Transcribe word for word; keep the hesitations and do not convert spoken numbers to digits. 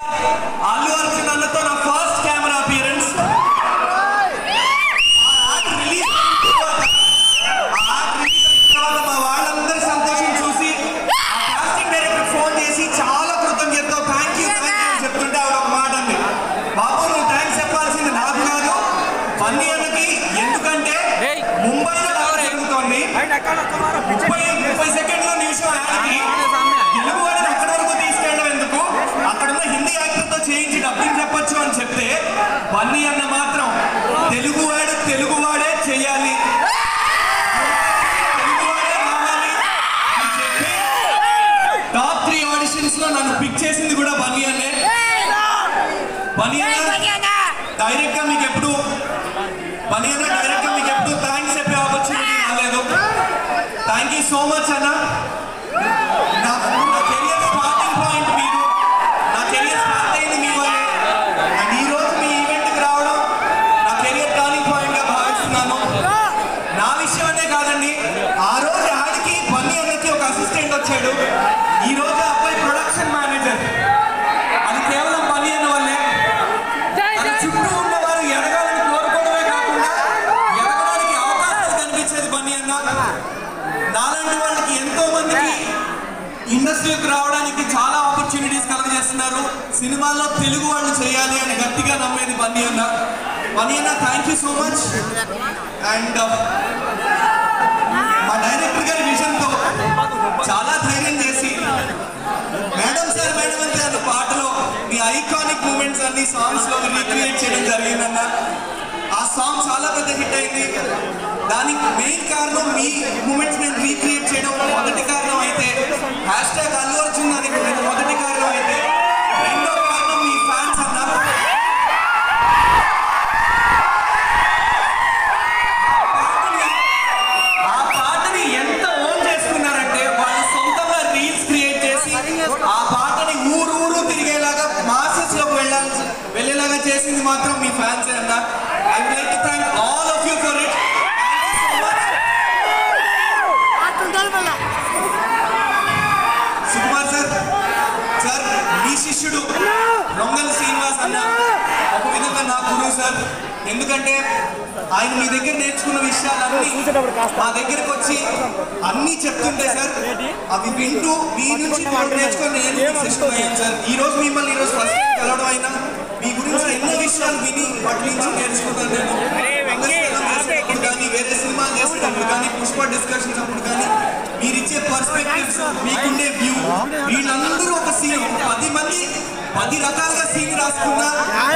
అల్లు అర్జున్ అన్నతో నా first camera appearance. Release తర్వాత మా వాళ్ళందరి సంతోషం చూసి ఆ కాస్టింగ్ డైరెక్టర్ ఫోన్ చేసి చాలా కృతజ్ఞతతో థ్యాంక్ యూ థ్యాంక్ యూ చెప్తుంటే ఆవిడ ఒక మాట అంది, బాబు నువ్వు థ్యాంక్స్ చెప్పాల్సింది నాకు కాదు బన్నీ అన్నకి, ఎందుకంటే ముంబైలో జరుగుతోంది ముప్పై ముప్పై సెకండ్ల నిమిషం ఆయనకి తెలుగు వాడిని అక్కడి వరకు తీసుకెళ్ళడం ఎందుకు, అక్కడున్న హిందీ యాక్టర్తో చేయించి డబ్బింగ్ చెప్పొచ్చు అని చెప్తే బన్నీ అన్న మాత్రం తెలుగువాడు తెలుగువాడే చెయ్యాలి, తెలుగువాడే రావాలి అని చెప్పి టాప్ త్రీ ఆడిషన్స్ లో నన్ను పిక్ చేసింది కూడా బన్నీ అన్నే. బన్నీ అన్న డైరెక్ట్ గా మీకు ఎప్పుడు బన్నీ అన్న డైరెక్ట్ గా మీకు ఎప్పుడు థ్యాంక్స్ చెప్పే ఆపర్చునిటీ రాలేదు. థ్యాంక్ యూ సో మచ్ అన్న. నా కెరియర్ స్టార్టింగ్ పాయింట్ మీరు, నా కెరియర్ స్టార్ట్ అయింది మీ వల్లే, అండ్ ఈ రోజు మీ ఈవెంట్కి రావడం నా కెరియర్ టర్నింగ్ పాయింట్ గా భావిస్తున్నాను. నా విషయం అనే కాదండి, ఆ రోజు ఆడికి బన్నీ అన్నకి ఒక అసిస్టెంట్ వచ్చాడు, ఈ రోజు అబ్బాయి ప్రొడక్షన్ మేనేజర్. అది కేవలం బన్నీ అన్న వల్లే. తన చుట్టూ ఉన్నవారు ఎదగాలని కోరుకోవడమే కాకుండా ఎదగడానికి అవకాశాలు కనిపించేది బన్నీ అన్న. నాలాంటి వాళ్ళకి ఎంతో మందికి ఇండస్ట్రీకి రావడానికి చాలా ఆపర్చునిటీస్ కలగజేస్తున్నారు. సినిమాల్లో తెలుగు వాళ్ళు చేయాలి అని గట్టిగా నమ్మేది బన్నీ అన్న. బన్నీ అన్న thank you so much. And మా డైరెక్టర్ గారి విజన్తో చాలా ధైర్యం చేసి మేడం సార్ మేడం అంటే అన్న పాటలో మీ ఐకానిక్ మూమెంట్స్ అన్ని సాంగ్స్ లో రీక్రియేట్ చేయడం జరిగిందన్న. ఆ సాంగ్ చాలా పెద్ద హిట్ అయింది. దానికి మెయిన్ కారణం మీ మూమెంట్స్ నేను రీక్రియేట్ చేయడం మొదటి కారణం అయితే, హ్యాష్ ట్యాగ్ అల్లు అర్జున్ అని మొదటి కారణం అయితే, రెండో కారణం మీ ఫ్యాన్స్ అన్న. ఆ పాటని ఎంత ఓన్ చేసుకున్నారంటే వాళ్ళు సొంతంగా రీల్స్ క్రియేట్ చేసి ఆ పాటని ఊరు ఊరు తిరిగేలాగా మాసెస్ లోకి వెళ్ళాలి వెళ్ళేలాగా చేసింది మాత్రం మీ ఫ్యాన్స్ అన్న. I would like to thank all of you for it. Sukumar sir sir మీ శిష్యుడు రొంగల్ శ్రీనివాస్ అన్న ఒక విధంగా నా గురువు సార్. ఎందుకంటే ఆయన మీ దగ్గర నేర్చుకున్న విషయాలన్నీ మా దగ్గరకు వచ్చి అన్నీ చెప్తుంటే సార్ అవి వింటూ మీ నుంచి నేర్చుకొని నేను శిష్యుడు అయ్యాను సార్. ఈ రోజు మిమ్మల్ని ఈరోజు ఫస్ట్ కలవడం అయినా మీ గురించి ఎన్నో విషయాలు విని వాటి నుంచి నేర్చుకుంటాను నేను. చేసేటప్పుడు కానీ వేరే సినిమాలు చేసేటప్పుడు కానీ పుష్ప డిస్కషన్స్ అప్పుడు కానీ మీరు ఇచ్చే పర్స్పెక్టివ్స్ మీకుండే వ్యూ, వీళ్ళందరూ ఒక సీన్ పది మంది పది రకాలుగా సీన్ రాసుకున్నా